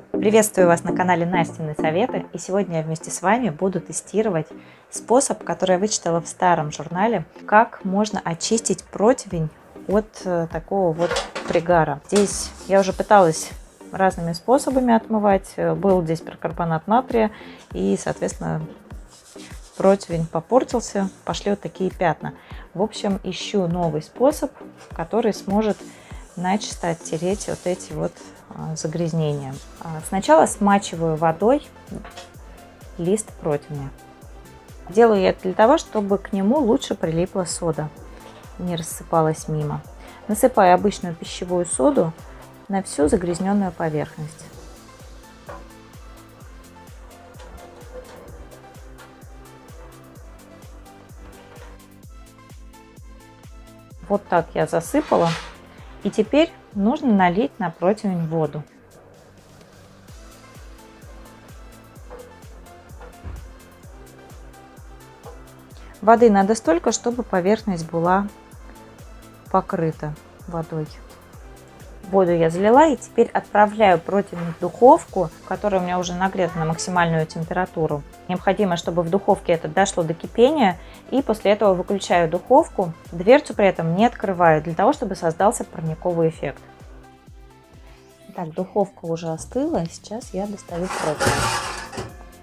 Приветствую вас на канале Настины Советы, и сегодня я вместе с вами буду тестировать способ, который я вычитала в старом журнале, как можно очистить противень от такого вот пригара. Здесь я уже пыталась разными способами отмывать, был здесь перкарбонат натрия, и, соответственно, противень попортился, пошли вот такие пятна. В общем, ищу новый способ, который сможет начисто оттереть вот эти вот загрязнения. Сначала смачиваю водой лист противня. Делаю я это для того, чтобы к нему лучше прилипла сода, не рассыпалась мимо. Насыпаю обычную пищевую соду на всю загрязненную поверхность. Вот так я засыпала. И теперь нужно налить на противень воду. Воды надо столько, чтобы поверхность была покрыта водой. Воду я залила и теперь отправляю противень в духовку, которая у меня уже нагрета на максимальную температуру. Необходимо, чтобы в духовке это дошло до кипения, и после этого выключаю духовку. Дверцу при этом не открываю, для того, чтобы создался парниковый эффект. Так, духовка уже остыла, и сейчас я достаю противень.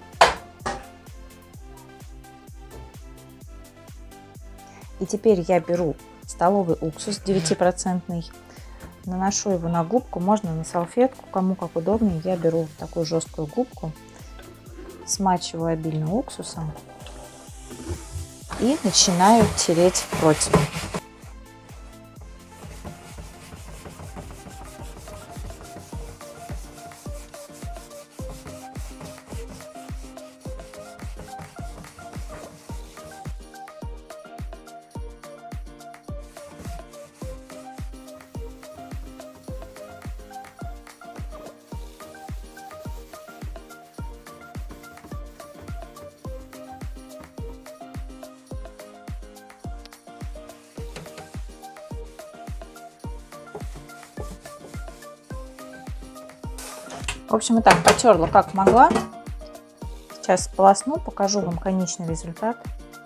И теперь я беру столовый уксус 9%, наношу его на губку, можно на салфетку, кому как удобнее. Я беру такую жесткую губку, смачиваю обильно уксусом и начинаю тереть противень. В общем, и так потерла как могла. Сейчас сполосну, покажу вам конечный результат.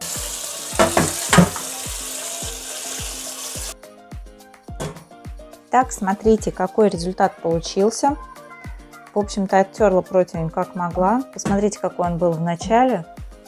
Так, смотрите, какой результат получился. В общем-то, оттерла противень как могла. Посмотрите, какой он был в начале.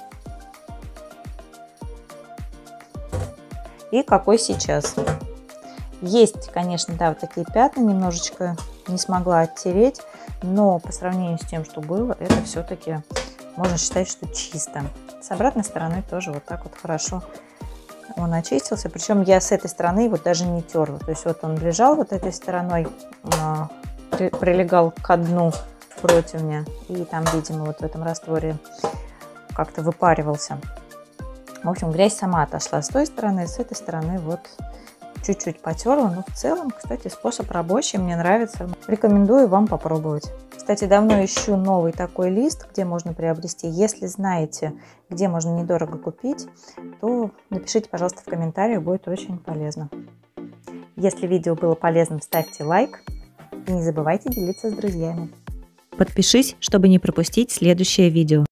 И какой сейчас. Есть, конечно, да, вот такие пятна, немножечко не смогла оттереть. Но по сравнению с тем, что было, это все-таки можно считать, что чисто. С обратной стороны тоже вот так вот хорошо он очистился. Причем я с этой стороны вот даже не терла. То есть вот он лежал вот этой стороной, прилегал к дну противня. И там, видимо, вот в этом растворе как-то выпаривался. В общем, грязь сама отошла с той стороны, с этой стороны вот чуть-чуть потерла, но в целом, кстати, способ рабочий, мне нравится. Рекомендую вам попробовать. Кстати, давно ищу новый такой лист, где можно приобрести. Если знаете, где можно недорого купить, то напишите, пожалуйста, в комментариях, будет очень полезно. Если видео было полезным, ставьте лайк и не забывайте делиться с друзьями. Подпишись, чтобы не пропустить следующее видео.